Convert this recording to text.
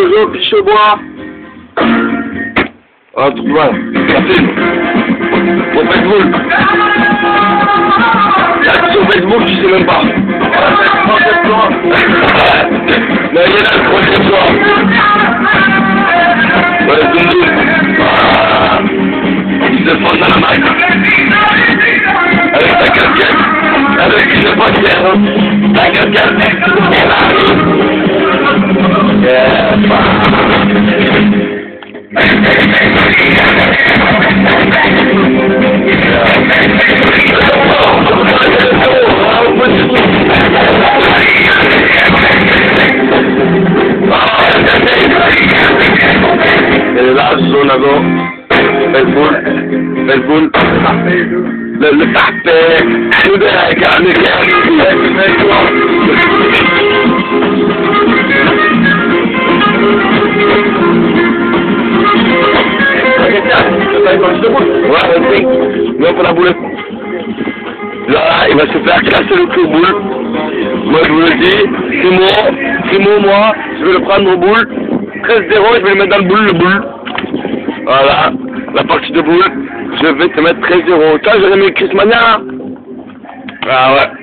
Jojo, piche-bois. Ah, tout voilà. Ça filme. Au Facebook. Là, sur Facebook, tu sais même pas. Là, il est là, le prochain soir. Ouais, zoom zoom. Voilà. Il se fonde dans la maille. Avec ta casquette. Avec une poignée. Ta casquette. Elle arrive. Yeah. Et là, son ago, belle boule, le tapé, nous de la carne, ouais, oui, mais on peut la boule. Là, il va se faire casser le cul boule. Moi, je vous le dis, Simon, moi, je vais le prendre au boule. 13-0, je vais le mettre dans le boule. Voilà, la partie de boule, je vais te mettre 13-0. Tiens, j'ai mis Chris Mania. Ah ouais.